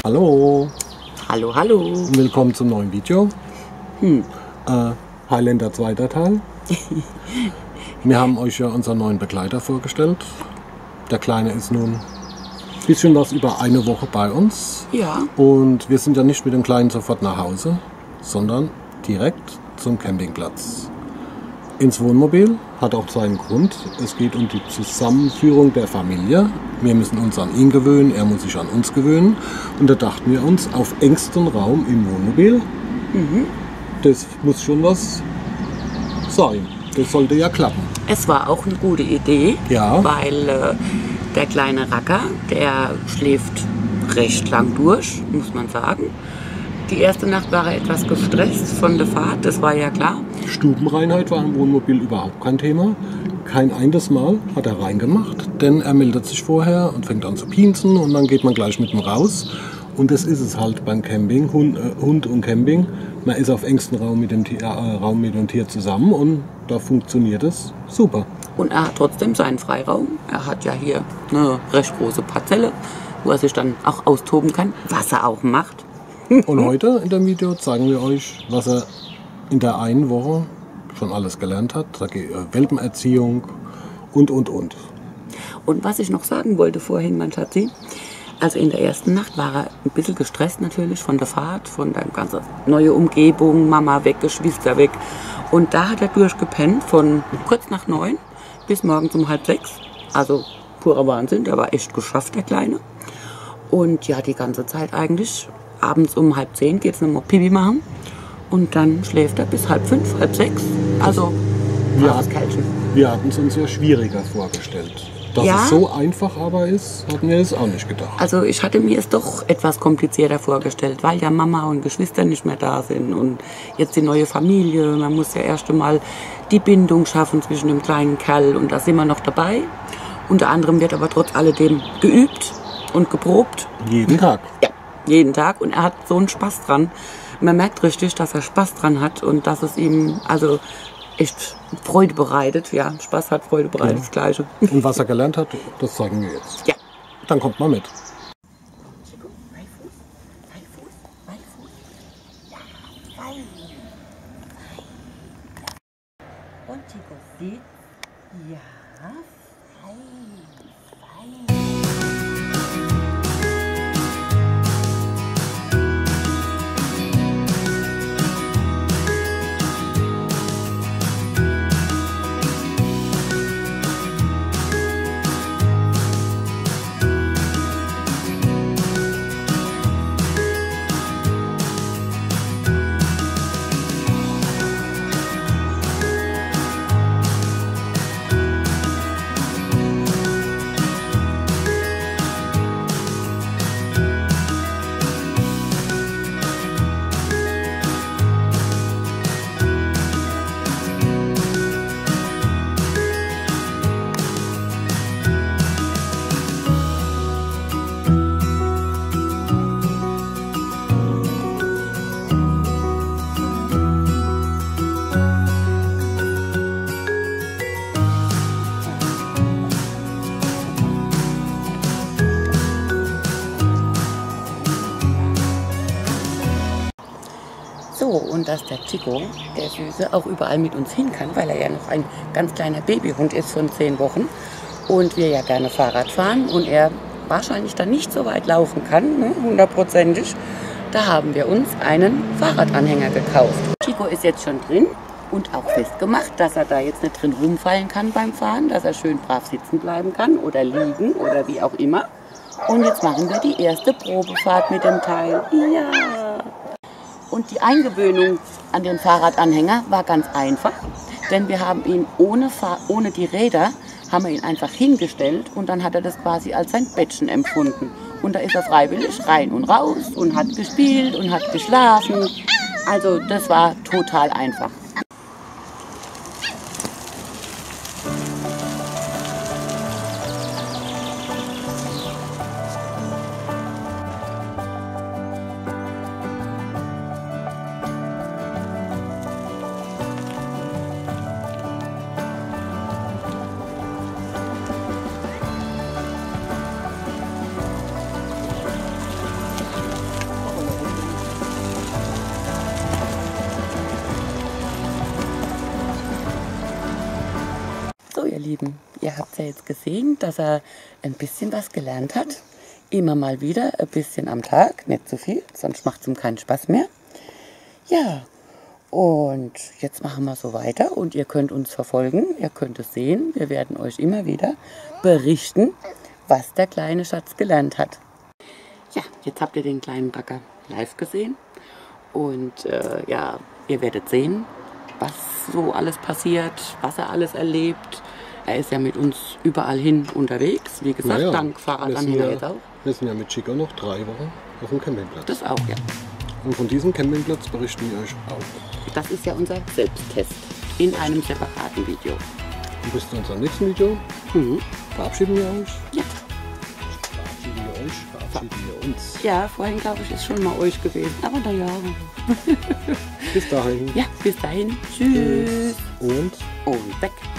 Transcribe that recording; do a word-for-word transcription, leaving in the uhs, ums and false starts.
Hallo. Hallo, hallo. Willkommen zum neuen Video. Hm. Äh, Highlander zweiter Teil. Wir haben euch ja unseren neuen Begleiter vorgestellt. Der Kleine ist nun ein bisschen was über eine Woche bei uns. Ja. Und wir sind ja nicht mit dem Kleinen sofort nach Hause, sondern direkt zum Campingplatz. Ins Wohnmobil, hat auch seinen Grund. Es geht um die Zusammenführung der Familie. Wir müssen uns an ihn gewöhnen, er muss sich an uns gewöhnen. Und da dachten wir uns, auf engstem Raum im Wohnmobil, Mhm. das muss schon was sein. Das sollte ja klappen. Es war auch eine gute Idee, Ja. weil äh, der kleine Racker, der schläft recht lang durch, muss man sagen. Die erste Nacht war er etwas gestresst von der Fahrt, das war ja klar. Stubenreinheit war im Wohnmobil überhaupt kein Thema. Kein einziges Mal hat er reingemacht, denn er meldet sich vorher und fängt an zu pinsen und dann geht man gleich mit ihm raus. Und das ist es halt beim Camping, Hund, äh, Hund und Camping. Man ist auf engstem Raum mit, dem Tier, äh, Raum mit dem Tier zusammen und da funktioniert es super. Und er hat trotzdem seinen Freiraum. Er hat ja hier eine recht große Parzelle, wo er sich dann auch austoben kann, was er auch macht. Und heute in dem Video zeigen wir euch, was er in der einen Woche schon alles gelernt hat. Da geht äh, Welpenerziehung und, und, und. Und was ich noch sagen wollte vorhin, mein Schatzi, also in der ersten Nacht war er ein bisschen gestresst natürlich von der Fahrt, von der ganzen neue Umgebung, Mama weg, Geschwister weg. Und da hat er durchgepennt von kurz nach neun bis morgens um halb sechs. Also purer Wahnsinn, der war echt geschafft, der Kleine. Und ja, die ganze Zeit eigentlich, abends um halb zehn geht es nochmal Pipi machen. Und dann schläft er bis halb fünf, halb sechs. Also, Wir, das Kerlchen. wir hatten es uns ja schwieriger vorgestellt. Dass Ja. es so einfach aber ist, hatten wir es auch nicht gedacht. Also ich hatte mir es doch etwas komplizierter vorgestellt, weil ja Mama und Geschwister nicht mehr da sind und jetzt die neue Familie. Man muss ja erst einmal die Bindung schaffen zwischen dem kleinen Kerl und da sind wir noch dabei. Unter anderem wird aber trotz alledem geübt und geprobt. Jeden Tag. Ja, jeden Tag und er hat so einen Spaß dran. Man merkt richtig, dass er Spaß dran hat und dass es ihm also echt Freude bereitet. Ja, Spaß hat, Freude bereitet, Ja. das Gleiche. Und was er gelernt hat, das zeigen wir jetzt. Ja. Dann kommt mal mit. Chico, Beifuß, Beifuß, Beifuß. Ja, fein. Und Chico sieht, ja, fein, fein. So, und dass der Chico, der Süße, auch überall mit uns hin kann, weil er ja noch ein ganz kleiner Babyhund ist von zehn Wochen und wir ja gerne Fahrrad fahren und er wahrscheinlich dann nicht so weit laufen kann, ne, hundertprozentig, da haben wir uns einen Fahrradanhänger gekauft. Chico ist jetzt schon drin und auch festgemacht, dass er da jetzt nicht drin rumfallen kann beim Fahren, dass er schön brav sitzen bleiben kann oder liegen oder wie auch immer. Und jetzt machen wir die erste Probefahrt mit dem Teil. Ja! Und die Eingewöhnung an den Fahrradanhänger war ganz einfach, denn wir haben ihn ohne, Fahr ohne die Räder, haben wir ihn einfach hingestellt und dann hat er das quasi als sein Bettchen empfunden. Und da ist er freiwillig rein und raus und hat gespielt und hat geschlafen. Also das war total einfach. Lieben, ihr habt ja jetzt gesehen, dass er ein bisschen was gelernt hat. Immer mal wieder, ein bisschen am Tag, nicht zu viel, sonst macht es ihm keinen Spaß mehr. Ja, und jetzt machen wir so weiter und ihr könnt uns verfolgen, ihr könnt es sehen. Wir werden euch immer wieder berichten, was der kleine Schatz gelernt hat. Ja, jetzt habt ihr den kleinen Bagger live gesehen und äh, ja, ihr werdet sehen, was so alles passiert, was er alles erlebt. Er ist ja mit uns überall hin unterwegs, wie gesagt, Naja, dank Fahrradanhänger ja, jetzt auch. Wir sind ja mit Chico noch drei Wochen auf dem Campingplatz. Das auch, ja. Und von diesem Campingplatz berichten wir euch auch. Das ist ja unser Selbsttest in einem separaten Video. Und bis zu unserem nächsten Video Mhm. verabschieden wir euch. Ja. Verabschieden wir euch, verabschieden wir uns. Ja, vorhin glaube ich ist schon mal euch gewesen, aber na ja. Bis dahin. Ja, bis dahin. Tschüss. Und Und weg.